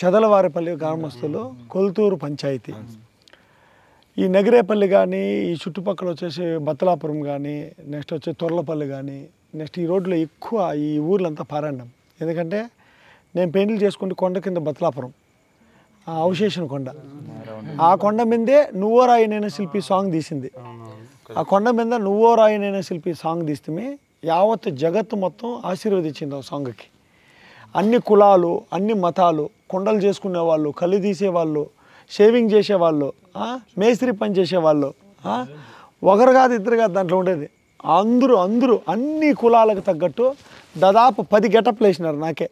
చదలవారిపల్లి గ్రామస్తులు కొల్తూరు పంచాయతీ. ఈ నగిరేపల్లి కానీ ఈ చుట్టుపక్కల వచ్చేసి బత్తలాపురం కానీ నెక్స్ట్ వచ్చి తొర్లపల్లి కానీ నెక్స్ట్ ఈ రోడ్లో ఎక్కువ ఈ ఊర్లంతా పారాడినాం. ఎందుకంటే నేను పెయింట్లు చేసుకుంటే కొండ కింద బత్తలాపురం అవశేషణ కొండ, ఆ కొండ మీదే నువ్వో రాయి నేను శిల్పి సాంగ్ తీసింది. ఆ కొండ మీద నువ్వో రాయి నేను శిల్పి సాంగ్ తీస్తే యావత్ జగత్తు మొత్తం ఆశీర్వదించింది ఆ సాంగ్కి. అన్ని కులాలు అన్ని మతాలు, కొండలు చేసుకునే వాళ్ళు, కళ్ళు తీసేవాళ్ళు, షేవింగ్ చేసేవాళ్ళు, మేస్త్రి పని చేసేవాళ్ళు, ఒకరు కాదు ఇద్దరు కాదు దాంట్లో ఉండేది. అందరూ అన్ని కులాలకు తగ్గట్టు దాదాపు 10 గెటప్లు వేసినారు నాకే.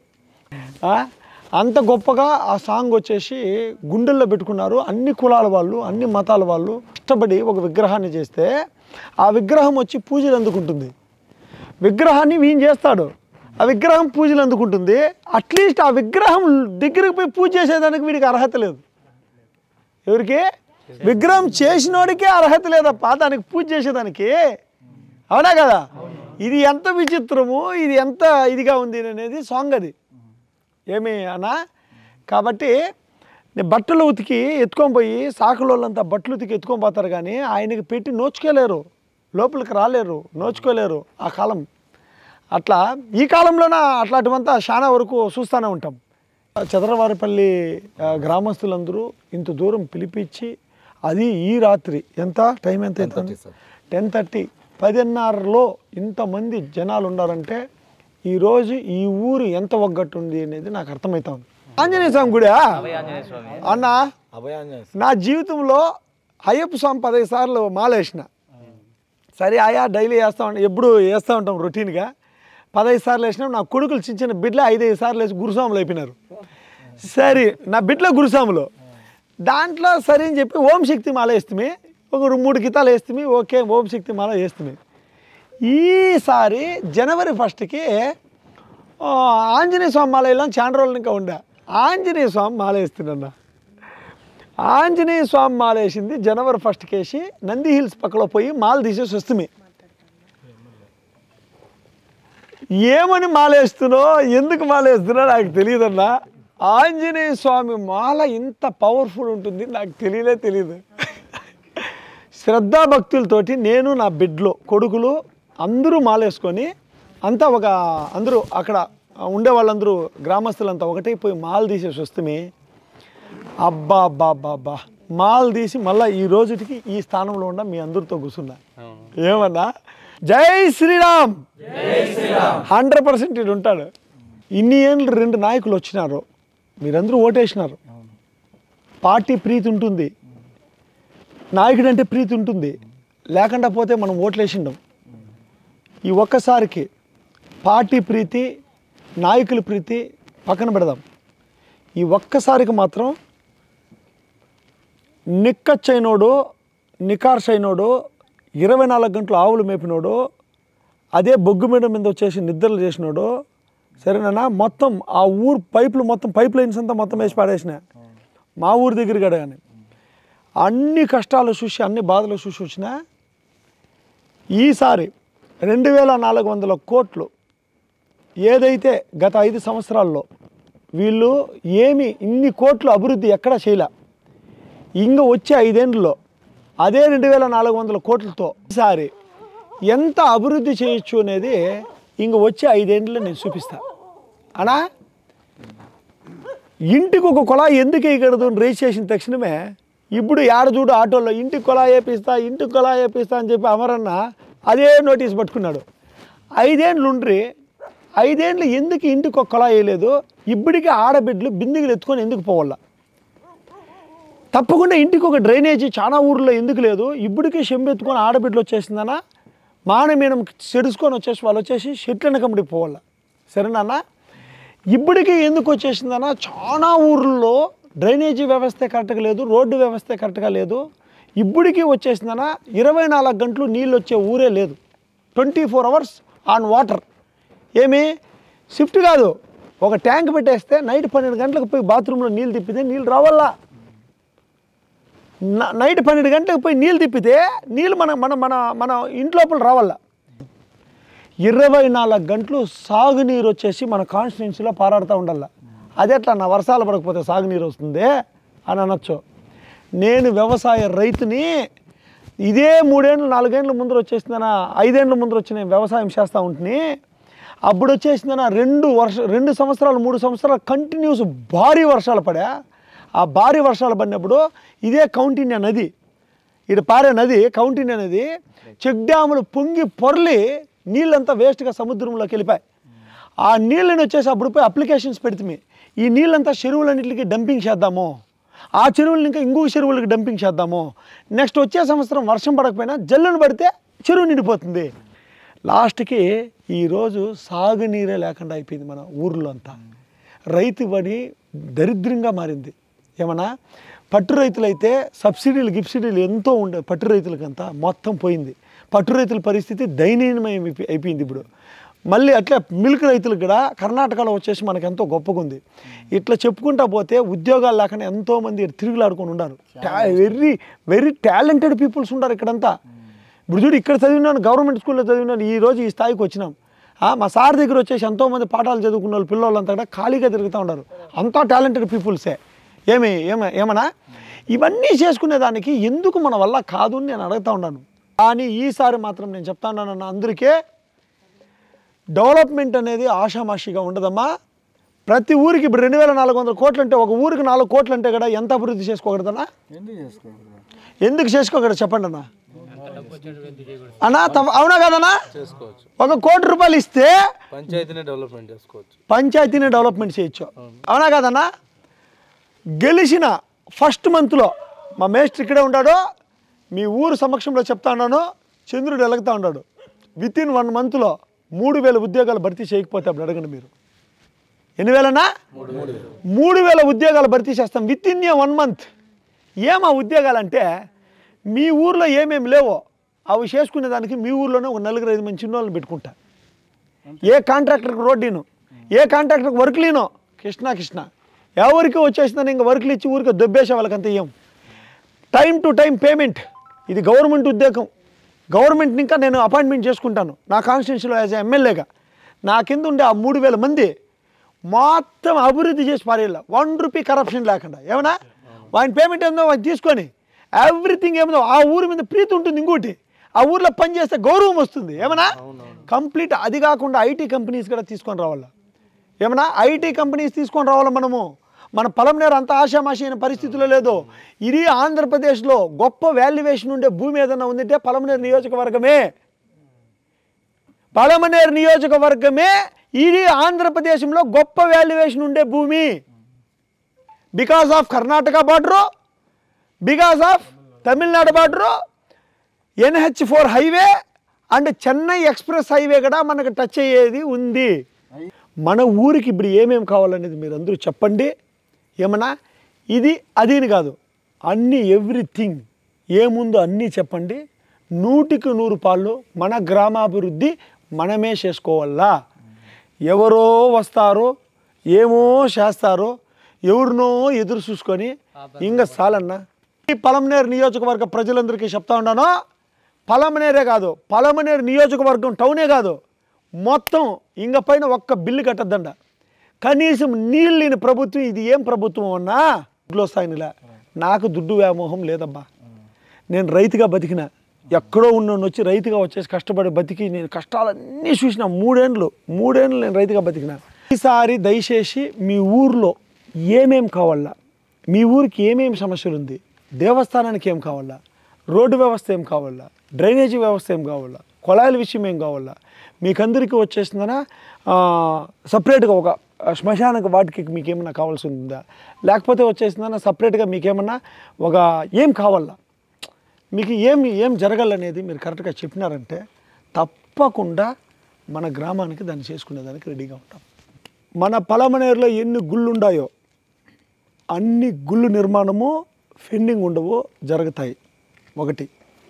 అంత గొప్పగా ఆ సాంగ్ వచ్చేసి గుండెల్లో పెట్టుకున్నారు. అన్ని కులాల వాళ్ళు అన్ని మతాల వాళ్ళు ఇష్టపడి ఒక విగ్రహాన్ని చేస్తే ఆ విగ్రహం వచ్చి పూజలు అందుకుంటుంది. విగ్రహాన్ని వీం చేస్తాడు, ఆ విగ్రహం పూజలు అందుకుంటుంది. అట్లీస్ట్ ఆ విగ్రహం దగ్గరికి పోయి పూజ చేసేదానికి వీడికి అర్హత లేదు. ఎవరికి? విగ్రహం చేసినోడికే అర్హత లేదప్ప దానికి పూజ చేసేదానికి. అవునా కదా? ఇది ఎంత విచిత్రము, ఇది ఎంత ఇదిగా ఉంది అనేది సాంగ్ అది. ఏమి అన్నా? కాబట్టి బట్టలు ఉతికి ఎత్తుకొని పోయి సాకులోళ్ళంతా బట్టలు ఉతికి ఎత్తుకొని పోతారు, కానీ ఆయనకి పెట్టి నోచుకోలేరు, లోపలికి రాలేరు, నోచుకోలేరు ఆ కాలం. అట్లా ఈ కాలంలోన అట్లాంటివంతా చాలా వరకు చూస్తూనే ఉంటాం. చదలవారిపల్లి గ్రామస్తులందరూ ఇంత దూరం పిలిపించి, అది ఈ రాత్రి ఎంత టైం ఎంత అవుతుంది? 10:30 10:30లో ఇంతమంది జనాలు ఉన్నారంటే ఈరోజు ఈ ఊరు ఎంత ఒగ్గట్టు ఉంది అనేది నాకు అర్థమవుతుంది. ఆంజనేయ స్వామి గుడి అన్న, నా జీవితంలో అయ్యప్ప స్వామి 15 సార్లు మాలేసిన. సరే ఆయా డైలీ వేస్తూ ఉంటాం, ఎప్పుడు వేస్తూ ఉంటాం రొటీన్గా. 15 సార్లు వేసినాం. నా కొడుకులు చిన్న బిడ్డలు 5 సార్లు వేసి గురుస్వాములు అయిపోయినారు. సరే నా బిడ్డలో గురుస్వాములు దాంట్లో సరే అని చెప్పి ఓం శక్తి మాల వేస్తుంది, ఒక 3 గీతాలు వేస్తుంది. ఓకే ఓం శక్తి మాల వేస్తుంది. ఈసారి జనవరి 1కి ఆంజనేయ స్వామి మాల వేయాలని చాలా రోజులు ఇంకా ఉండే. ఆంజనేయ స్వామి మాల వేస్తున్నా. ఆంజనేయ స్వామి మాల వేసింది జనవరి 1కి వేసి నంది హిల్స్ పక్కలో పోయి మాల తీసేసి వస్తుంది. ఏమని మాలేస్తున్నో ఎందుకు మాలేస్తున్నా నాకు తెలియదన్నా. ఆంజనేయ స్వామి మాల ఇంత పవర్ఫుల్ ఉంటుంది నాకు తెలియదు. శ్రద్ధాభక్తులతోటి నేను నా బిడ్డలు కొడుకులు అందరూ మాలేసుకొని అంతా అందరూ అక్కడ ఉండే వాళ్ళందరూ గ్రామస్తులంతా ఒకటే పోయి మాల తీసేసి వస్తే అబ్బా మాల తీసి మళ్ళీ ఈ రోజుకి ఈ స్థానంలో ఉన్న మీ అందరితో కూర్చున్నా. ఏమన్నా జై శ్రీరామ్ 100% ఇది ఉంటాడు. ఇన్ని ఏళ్ళు 2 నాయకులు వచ్చినారు, మీరందరూ ఓటేసినారు. పార్టీ ప్రీతి ఉంటుంది, నాయకుడు అంటే ప్రీతి ఉంటుంది, లేకుండా పోతే మనం ఓట్లేసిండం. ఈ ఒక్కసారికి పార్టీ ప్రీతి నాయకుల ప్రీతి పక్కన పెడదాం. ఈ ఒక్కసారికి మాత్రం నిక్కచ్చైనోడు నికార్సైనోడు 24 గంటలు ఆవులు మేపినోడు అదే బొగ్గు మీద వచ్చేసి నిద్రలు చేసినోడు సరేనా, మొత్తం ఆ ఊరు పైపులు మొత్తం పైప్ లైన్స్ అంతా మొత్తం వేసి పాడేసిన మా ఊరి దగ్గర గడ. కానీ అన్ని కష్టాలు చూసి అన్ని బాధలు చూసి వచ్చిన ఈసారి 2400 కోట్లు ఏదైతే గత 5 సంవత్సరాల్లో వీళ్ళు ఏమి ఇన్ని కోట్లు అభివృద్ధి ఎక్కడా చేయలే. ఇంక వచ్చే 5 ఏళ్ళలో అదే 2400 కోట్లతో ఈసారి ఎంత అభివృద్ధి చేయొచ్చు అనేది ఇంక వచ్చే 5 ఏళ్ళలో నేను చూపిస్తాను. అనా ఇంటికి ఒక కుళాయి ఎందుకు వేయకూడదు అని రేస్ చేసిన తక్షణమే ఇప్పుడు చూడు ఆటోలో ఇంటికి కుళాయి వేపిస్తా అని చెప్పి అమరన్న అదే నోటీస్ పట్టుకున్నాడు. 5 ఏళ్ళు ఉండ్రి 5 ఏళ్ళు ఎందుకు ఇంటికి ఒక కుళాయి వేయలేదు? ఇప్పటికీ ఆడబిడ్డలు బిందెలు ఎత్తుకొని ఎందుకు పోవాల? తప్పకుండా ఇంటికి ఒక డ్రైనేజీ చాలా ఊర్లో ఎందుకు లేదు? ఇప్పటికీ చెంబెత్తుకొని ఆడబిడ్డలు వచ్చేసిందన్నా మానమీనం చెడుచుకొని వచ్చేసి వాళ్ళు వచ్చేసి షెట్ల వెనకమ్మడికి పోవాల. సరేనా? ఇప్పటికీ ఎందుకు వచ్చేసిందన్నా చాలా ఊర్లలో డ్రైనేజీ వ్యవస్థ కరెక్ట్గా లేదు, రోడ్డు వ్యవస్థ కరెక్ట్గా లేదు. ఇప్పటికీ వచ్చేసిందన్నా 24 గంటలు నీళ్ళు వచ్చే ఊరే లేదు. 24 అవర్స్ ఆన్ వాటర్. ఏమి షిఫ్ట్ కాదు, ఒక ట్యాంక్ పెట్టేస్తే నైట్ 12 గంటలకు పోయి బాత్రూంలో నీళ్ళు తిప్పితే నీళ్ళు రావాలా? నైట్ 12 గంటలకు పోయి నీళ్ళు తిప్పితే నీళ్ళు మన మన మన మన ఇంట్లోపల రావాలా? 24 గంటలు సాగునీరు వచ్చేసి మన కాన్స్టిట్యున్సీలో పారాడుతూ ఉండాల. అదెట్లా నా వర్షాలు పడకపోతే సాగునీరు వస్తుంది అని అనొచ్చు. నేను వ్యవసాయ రైతుని, ఇదే 3 ఏళ్ళు 4 ఏళ్ళ ముందర వచ్చేసిందనా, 5 ఏళ్ళ ముందర వచ్చి నేను వ్యవసాయం చేస్తూ ఉంటుంది. అప్పుడు వచ్చేసిందనా 2 సంవత్సరాలు 3 సంవత్సరాలు కంటిన్యూస్ భారీ వర్షాలు పడా. ఆ భారీ వర్షాలు పడినప్పుడు ఇదే కౌంటిన్యా నది, ఇటు పారే నది కౌంటిన్యా నది, చెక్ డ్యాములు పొంగి పొర్లి నీళ్ళంతా వేస్ట్గా సముద్రంలోకి వెళ్ళిపోయి. ఆ నీళ్ళని వచ్చేసి అప్పుడు పోయి అప్లికేషన్స్ పెడితే ఈ నీళ్ళంతా చెరువులన్నింటికి డంపింగ్ చేద్దాము, ఆ చెరువులను ఇంకా ఇంకొక చెరువులకి డంపింగ్ చేద్దాము, నెక్స్ట్ వచ్చే సంవత్సరం వర్షం పడకపోయినా జల్లును పడితే చెరువు నిండిపోతుంది. లాస్ట్కి ఈరోజు సాగునీరే లేకుండా అయిపోయింది మన ఊర్లో అంతా. రైతు పని దరిద్రంగా మారింది. ఏమన్నా పట్టు రైతులైతే గిబ్సిడీలు ఎంతో ఉండే, పట్టు రైతులకంతా మొత్తం పోయింది. పట్టు రైతుల పరిస్థితి దయనీయమయం అయిపోయింది. ఇప్పుడు మళ్ళీ అట్లా మిల్క్ రైతులకు కూడా కర్ణాటకలో వచ్చేసి మనకు ఎంతో గొప్పగా ఉంది. ఇట్లా చెప్పుకుంటా పోతే ఉద్యోగాలు లేకుండా ఎంతోమంది తిరుగులాడుకొని ఉన్నారు. వెరీ టాలెంటెడ్ పీపుల్స్ ఉన్నారు ఇక్కడంతా. ఇప్పుడు చూడు, ఇక్కడ చదివినాను, గవర్నమెంట్ స్కూల్లో చదివినాను, ఈరోజు ఈ స్థాయికి వచ్చినాం. మా సార్ దగ్గర వచ్చేసి ఎంతోమంది పాఠాలు చదువుకున్న వాళ్ళు పిల్లలంతా కూడా ఖాళీగా తిరుగుతూ ఉన్నారు. అంతా టాలెంటెడ్ పీపుల్సే. ఏమన్నా ఇవన్నీ చేసుకునేదానికి ఎందుకు మన వల్ల కాదు అని నేను అడుగుతూ ఉన్నాను. కానీ ఈసారి మాత్రం నేను చెప్తా ఉన్నాను అందరికీ, డెవలప్మెంట్ అనేది ఆషామాషిగా ఉండదమ్మా. ప్రతి ఊరికి ఇప్పుడు 2400 కోట్లు అంటే ఒక ఊరికి 4 కోట్లు అంటే కదా ఎంత అభివృద్ధి చేసుకోకూడదన్నా? ఎందుకు చేసుకోకూడదు చెప్పండి అన్న. అవునా కదన్నా? 1 కోటి రూపాయలు ఇస్తే పంచాయతీని డెవలప్మెంట్ చేయొచ్చు. అవునా కదన్నా? గెలిచిన ఫస్ట్ మంత్లో మా మేస్టర్ ఇక్కడే ఉన్నాడు, మీ ఊరు సమక్షంలో చెప్తా ఉన్నాను, చంద్రుడు ఎలుగుతూ ఉన్నాడు. వితిన్ 1 మంత్లో 3000 ఉద్యోగాలు భర్తీ చేయకపోతే అప్పుడు అడగండి మీరు. ఎన్ని వేలన్నా? 3000 ఉద్యోగాలు భర్తీ చేస్తాం వితిన్ 1 మంత్. ఏమా ఉద్యోగాలు అంటే మీ ఊర్లో ఏమేమి లేవో అవి చేసుకునే దానికి మీ ఊర్లోనే ఒక 4-5 మంది చిన్నోళ్ళని పెట్టుకుంటా. ఏ కాంట్రాక్టర్కి రోడ్డును, ఏ కాంట్రాక్టర్కి వర్క్లీనో కృష్ణ ఎవరికి వచ్చేసిందని ఇంకా వర్క్లు ఇచ్చి ఊరికి దొబ్బేసే వాళ్ళకంతా ఏం. Time to time payment. ఇది గవర్నమెంట్ ఉద్యోగం. గవర్నమెంట్ని ఇంకా నేను అపాయింట్మెంట్ చేసుకుంటాను నా కాన్స్టిట్యున్సీలో యాజ్ ఎమ్మెల్యేగా. నా కింద ఉండే ఆ 3000 మంది మొత్తం అభివృద్ధి చేసి పారేయాల, 1 రూపీ కరప్షన్ లేకుండా. ఏమన్నా వాని పేమెంట్ ఏందో వాడిని తీసుకొని ఎవ్రీథింగ్ ఏమో ఆ ఊరి మీద ప్రీతి ఉంటుంది. ఇంకోటి ఆ ఊర్లో పని చేస్తే గౌరవం వస్తుంది. ఏమన్నా కంప్లీట్. అది కాకుండా ఐటీ కంపెనీస్ కూడా తీసుకొని రావాలా. ఏమన్నా ఐటీ కంపెనీస్ తీసుకొని రావాలా మనము. మన పలమనేరు అంత ఆషామాషి అయిన పరిస్థితుల్లో లేదు. ఇది ఆంధ్రప్రదేశ్లో గొప్ప వాల్యుయేషన్ ఉండే భూమి ఏదైనా ఉందంటే పలమనేరు నియోజకవర్గమే. పలమనేరు నియోజకవర్గమే ఇది ఆంధ్రప్రదేశంలో గొప్ప వాల్యుయేషన్ ఉండే భూమి. Because of Karnataka border, because of Tamil Nadu border, NH4 highway and Chennai express highway కూడా మనకు టచ్ అయ్యేది ఉంది. మన ఊరికి ఇప్పుడు ఏమేమి కావాలనేది మీరు అందరూ చెప్పండి. ఏమన్నా ఇది అదేని కాదు, అన్నీ ఎవ్రీథింగ్ ఏముందో అన్నీ చెప్పండి. 100కి 100 పాళ్ళు మన గ్రామాభివృద్ధి మనమే చేసుకోవాలా. ఎవరో వస్తారో ఏమో చేస్తారో ఎవరినో ఎదురు చూసుకొని ఇంకా చాలన్నా. ఈ పలమనేరు నియోజకవర్గ ప్రజలందరికీ చెప్తా ఉన్నాను, పలమనేరే కాదు, పలమనేరు నియోజకవర్గం టౌనే కాదు, మొత్తం ఇంక పైన ఒక్క బిల్లు కట్టద్దండ. కనీసం నీళ్ళు లేని ప్రభుత్వం ఇది ఏం ప్రభుత్వం అన్నా దుడ్లు వస్తాయనిలా. నాకు దుడ్డు వ్యామోహం లేదబ్బా. నేను రైతుగా బతికిన, ఎక్కడో ఉన్నోడిని వచ్చి రైతుగా వచ్చేసి కష్టపడి బతికి నేను కష్టాలన్నీ చూసిన. 3 ఏళ్ళు నేను రైతుగా బతికిన. ఈసారి దయచేసి మీ ఊర్లో ఏమేం కావాలా, మీ ఊరికి ఏమేమి సమస్యలు ఉంది, దేవస్థానానికి ఏం కావాలా, రోడ్డు వ్యవస్థ ఏం కావాలా, డ్రైనేజీ వ్యవస్థ ఏం కావాలా, కొళాయిల విషయం ఏం కావాలా, మీకందరికీ వచ్చేసిందనా సపరేట్గా ఒక శ్మశానకు వాటికి మీకేమన్నా కావాల్సి ఉందా, లేకపోతే వచ్చేసిందన్నా సపరేట్గా మీకేమన్నా ఒక ఏం కావాలా, మీకు ఏం జరగాలనేది మీరు కరెక్ట్గా చెప్పినారంటే తప్పకుండా మన గ్రామానికి దాన్ని చేసుకునేదానికి రెడీగా ఉంటాం. మన పలమనేరులో ఎన్ని గుళ్ళు ఉన్నాయో అన్ని గుళ్ళు నిర్మాణము ఫెండింగ్ ఉండవో జరుగుతాయి. ఒకటి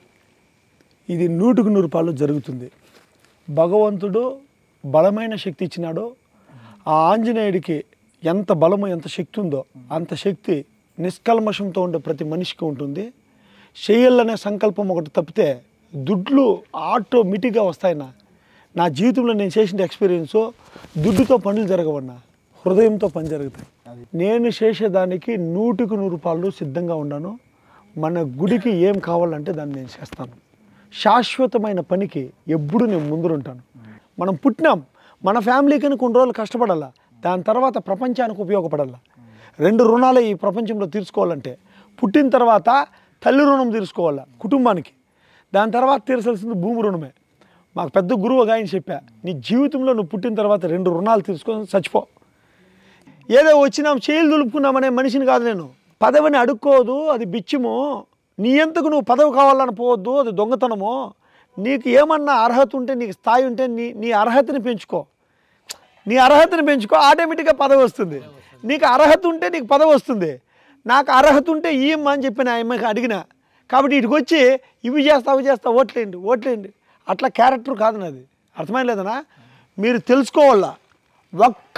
ఇది 100కి 100 పాళ్ళు జరుగుతుంది. భగవంతుడు బలమైన శక్తి ఇచ్చినాడు. ఆ ఆంజనేయుడికి ఎంత బలము ఎంత శక్తి ఉందో అంత శక్తి నిష్కల్మషంతో ఉండే ప్రతి మనిషికి ఉంటుంది. చేయాలనే సంకల్పం ఒకటి తప్పితే దుడ్లు ఆటోమేటిక్గా వస్తాయన్నా. నా జీవితంలో నేను చేసిన ఎక్స్పీరియన్సు దుడ్డుతో పనులు జరగవన్నా, హృదయంతో పని జరుగుతాయి. నేను చేసేదానికి 100కి 100 సిద్ధంగా ఉన్నాను. మన గుడికి ఏం కావాలంటే దాన్ని నేను చేస్తాను. శాశ్వతమైన పనికి ఎప్పుడు నేను ముందుంటాను. మనం పుట్టినాం, మన ఫ్యామిలీకి కొన్ని రోజులు కష్టపడాలా, దాని తర్వాత ప్రపంచానికి ఉపయోగపడాలా. 2 రుణాలే ఈ ప్రపంచంలో తీర్చుకోవాలంటే, పుట్టిన తర్వాత తల్లి రుణం తీర్చుకోవాలా కుటుంబానికి, దాని తర్వాత తీర్చాల్సింది భూమి రుణమే. మాకు పెద్ద గురువు ఒక ఆయన చెప్పా, నీ జీవితంలో నువ్వు పుట్టిన తర్వాత 2 రుణాలు తీసుకొని చచ్చిపో. ఏదో వచ్చినాం చేతులు దులుపుకున్నామనే మనిషిని కాదు నేను. పదవిని అడుక్కోదు, అది బిచ్చము. నీ ఎంతకు నువ్వు పదవి కావాలని పోవద్దు, అది దొంగతనము. నీకు ఏమన్నా అర్హత ఉంటే, నీకు స్థాయి ఉంటే నీ అర్హతని పెంచుకో. నీ అర్హతని పెంచుకో, ఆటోమేటిక్గా పదవి వస్తుంది. నీకు అర్హత ఉంటే నీకు పదవి వస్తుంది. నాకు అర్హత ఉంటే ఈయమ్మ అని చెప్పిన ఆయమ్మకి అడిగిన. కాబట్టి ఇటుకు వచ్చి ఇవి చేస్తా ఓట్లేండి అట్లా క్యారెక్టర్ కాదు నాది. అర్థమైంది లేదనా? మీరు తెలుసుకోవాలా, ఒక్క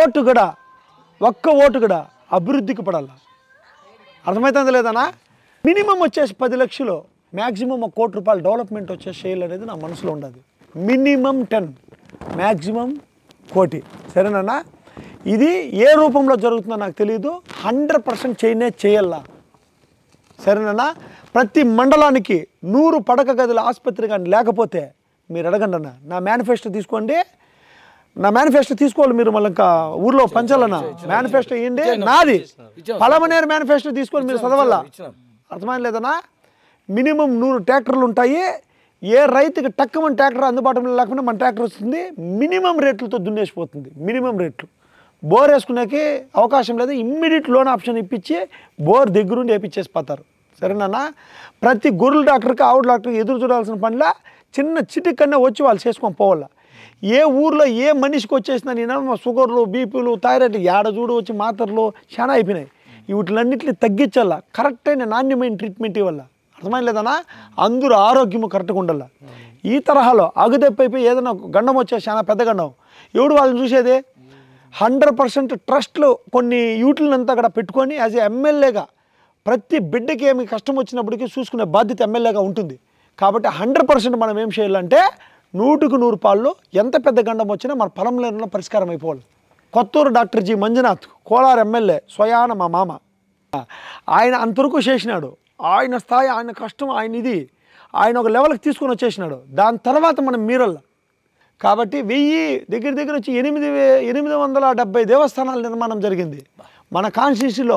ఓటు కూడా అభివృద్ధికి పడాలా. అర్థమవుతుంది లేదనా? మినిమం వచ్చేసి 10 లక్షలు, మ్యాక్సిమం 1 కోటి రూపాయలు డెవలప్మెంట్ వచ్చేసి చేయాలనేది నా మనసులో ఉండదు. మినిమం 10, మ్యాక్సిమం 1 కోటి. సరేనా? ఇది ఏ రూపంలో జరుగుతుందో నాకు తెలియదు. 100% చేయాలా. సరేనా? ప్రతి మండలానికి 100 పడక గదుల ఆసుపత్రి కానీ లేకపోతే మీరు అడగండి అన్న. నా మేనిఫెస్టో తీసుకోండి. నా మేనిఫెస్టో తీసుకోవాలి. మీరు మళ్ళీ ఇంకా ఊర్లో పంచాలన్నా మేనిఫెస్టో ఇవ్వండి. నాది పలమనేరు మేనిఫెస్టో తీసుకొని మీరు చదవాలా. అర్థమైంది లేదన్నా? మినిమం 100 ట్రాక్టర్లు ఉంటాయి. ఏ రైతుకి టక్కుమని ట్రాక్టర్ అందుబాటులో లేకుండా మన ట్రాక్టర్ వస్తుంది. మినిమం రేట్లతో దున్నేసిపోతుంది. మినిమం రేట్లు. బోర్ వేసుకునేకి అవకాశం లేదు. ఇమ్మీడియట్ లోన్ ఆప్షన్ ఇప్పించి బోర్ దగ్గరుండి వేయించేసి పోతారు. సరేనా? ప్రతి గొర్రెల డాక్టర్కి ఆవుల డాక్టర్కి ఎదురు చూడాల్సిన పనిలా చిన్న చిటిక్ కన్నా వచ్చి వాళ్ళు చేసుకొని పోవాలా. ఏ ఊర్లో ఏ మనిషికి వచ్చేసినా నేను షుగర్లు, బీపీలు, థైరాయిడ్ ఏడ చూడు వచ్చి మాత్రలు చాలా అయిపోయినాయి. వీటిలన్నింటినీ తగ్గించాలా. కరెక్ట్ అయిన నాణ్యమైన ట్రీట్మెంట్ ఇవ్వాల. అర్థమైంది లేదన్నా? అందరూ ఆరోగ్యము కరెక్ట్గా ఉండాల. ఈ తరహాలో అగుదెప్పైపోయి ఏదైనా గండం వచ్చేసి చాలా పెద్ద గండం, ఎవడు వాళ్ళని చూసేది? 100% ట్రస్ట్లు కొన్ని యూట్లంతా అక్కడ పెట్టుకొని యాజ్ ఏ ఎమ్మెల్యేగా ప్రతి బిడ్డకి ఏమి కష్టం వచ్చినప్పటికీ చూసుకునే బాధ్యత ఎమ్మెల్యేగా ఉంటుంది. కాబట్టి 100% మనం ఏం చేయాలంటే 100కి 100 ఎంత పెద్ద గండం వచ్చినా మన పొలంలో పరిష్కారం అయిపోవాలి. Kothur doctor G Manjunath Kolar MLA స్వయాన మా మామ, ఆయన అంతవరకు చేసినాడు. ఆయన స్థాయి, ఆయన కష్టం, ఆయన ఇది ఆయన ఒక లెవెల్కి తీసుకొని వచ్చేసినాడు. దాని తర్వాత మనం మీరల్ల. కాబట్టి 1000 దగ్గర వచ్చి 870 దేవస్థానాల నిర్మాణం జరిగింది మన కాన్స్టిట్యూన్సీలో.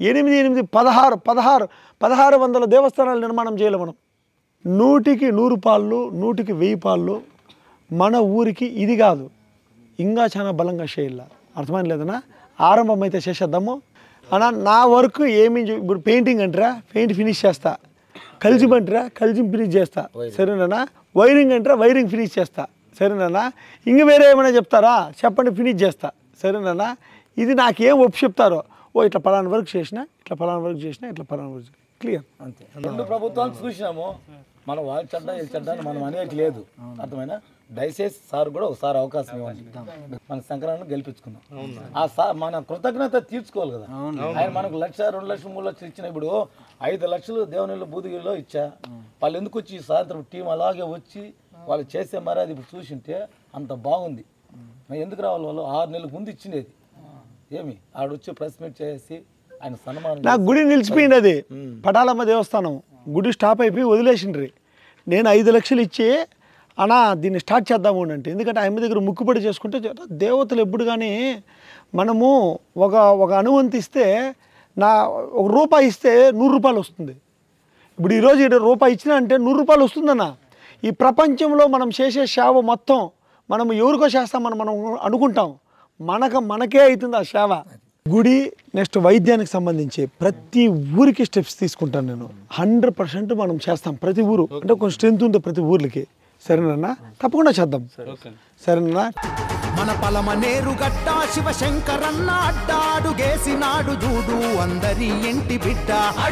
1600 దేవస్థానాల నిర్మాణం చేయాలి మనం. 100కి 100 పాళ్ళు, 100కి 1000 పాళ్ళు మన ఊరికి. ఇది కాదు, ఇంకా చాలా బలంగా చేయాల. అర్థమైంది లేదన్నా? ఆరంభం అయితే చేసేద్దాము అన్న. నా వర్క్ ఏమి ఇప్పుడు పెయింటింగ్ అంటారా, పెయింట్ ఫినిష్ చేస్తా. కలిజిమ్ అంటారా, కలిజిమ్ ఫినిష్ చేస్తా. సరేనా? వైరింగ్ అంటారా, వైరింగ్ ఫినిష్ చేస్తా. సరేనా? ఇంక వేరే ఏమైనా చెప్తారా చెప్పండి, ఫినిష్ చేస్తా. సరేనా? ఇది నాకేం ఒప్పు చెప్తారో, ఇట్లా పలానా వర్క్ చేసిన, ఇట్లా పలానా వర్క్ చేసిన, ఇట్లా పలానా వర్క్ క్లియర్. అంతే. 2 ప్రభుత్వాలు చూసినాము. మనం వాళ్ళు చెడ్డ వీళ్ళు చెడ్డ అని మనం అనేది లేదు. అర్థమైనా? దయచేసి సార్ కూడా ఒకసారి అవకాశం ఇవ్వండి. మన సంక్రాంతిని గెలిపించుకుందాం. ఆ సార్ మన కృతజ్ఞత తీర్చుకోవాలి కదా. ఆయన మనకు 1 లక్ష, 2 లక్షలు, 3 లక్షలు ఇచ్చిన. ఇప్పుడు 5 లక్షలు దేవనీళ్ళు బూదిగిరిలో ఇచ్చా. వాళ్ళు ఎందుకు వచ్చి సాయంత్రం టీం అలాగే వచ్చి వాళ్ళు చేసే మరి అది ఇప్పుడు చూసింటే అంత బాగుంది. ఎందుకు రావాలి? వాళ్ళు 6 నెలల ముందు ఇచ్చినది. ఏమి ఆడొచ్చి ప్రెస్ మీట్ చేసి ఆయన సన్మానం. నాకు గుడి నిలిచిపోయింది. అది పటాలమ్మ దేవస్థానం గుడి స్టాప్ అయిపోయి వదిలేసిండ్రి. నేను 5 లక్షలు ఇచ్చి అన్నా దీన్ని స్టార్ట్ చేద్దాము అంటే, ఎందుకంటే ఆమె దగ్గర ముక్కుపడి చేసుకుంటే దేవతలు ఎప్పుడు కానీ మనము ఒక అనువంతి ఇస్తే, ఒక రూపాయి ఇస్తే 100 రూపాయలు వస్తుంది. ఇప్పుడు ఈరోజు రూపాయి ఇచ్చినా అంటే 100 రూపాయలు వస్తుందన్న. ఈ ప్రపంచంలో మనం చేసే సేవ మొత్తం మనం ఎవరికో చేస్తామని మనం అనుకుంటాం. మనకే అవుతుంది ఆ సేవ. గుడి నెక్స్ట్ వైద్యానికి సంబంధించి ప్రతి ఊరికి స్టెప్స్ తీసుకుంటాను నేను. 100% మనం చేస్తాం. ప్రతి ఊరు అంటే కొంచెం స్ట్రెంత్ ఉంది ప్రతి ఊర్లకి. సరేనన్నా? తప్పకుండా చేద్దాం. సరేనా? మన పలమనేరు గట్ట శివశంకరన్న అడ్డాడుగేసినాడు చూడు అందరి ఇంటి బిడ్డ.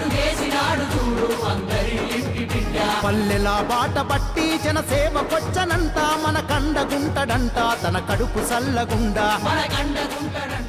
పల్లెల బాట పట్టి జనసేవకొచ్చనంట, మన కండగుంటడంట తన కడుపు సల్లగుండా.